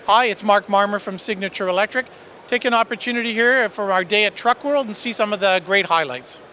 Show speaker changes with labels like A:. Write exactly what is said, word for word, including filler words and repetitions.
A: Hi, it's Mark Marmer from Signature Electric. Take an opportunity here for our day at Truck World and see some of the great highlights.